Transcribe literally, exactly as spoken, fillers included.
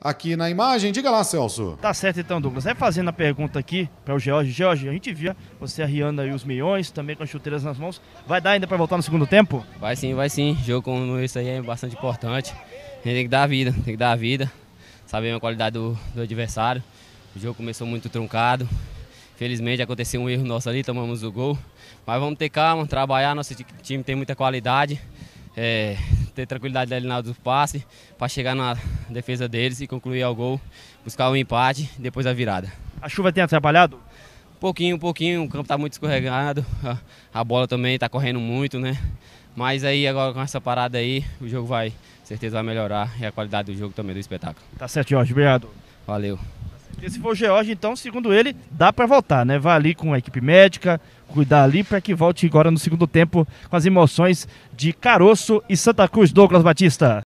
aqui na imagem. Diga lá, Celso. Tá certo então, Douglas. Vai fazendo a pergunta aqui para o George. George, a gente via você arriando aí os meiões, também com as chuteiras nas mãos. Vai dar ainda para voltar no segundo tempo? Vai sim, vai sim. Jogo como esse aí é bastante importante. A gente tem que dar a vida, tem que dar a vida. Sabemos a qualidade do, do adversário. O jogo começou muito truncado. Felizmente aconteceu um erro nosso ali, tomamos o gol. Mas vamos ter calma, trabalhar. Nosso time tem muita qualidade. É, ter tranquilidade ali na hora do passe para chegar na defesa deles e concluir ao gol, buscar o um empate e depois a virada. A chuva tem atrapalhado? Um pouquinho, um pouquinho, o campo está muito escorregado, a, a bola também está correndo muito, né? Mas aí agora com essa parada aí, o jogo vai, certeza vai melhorar e a qualidade do jogo também, do espetáculo. Tá certo, Jorge, obrigado. Valeu. E se for o George, então, segundo ele, dá para voltar, né? Vai ali com a equipe médica, cuidar ali para que volte agora no segundo tempo com as emoções de Caroço e Santa Cruz. Douglas Batista.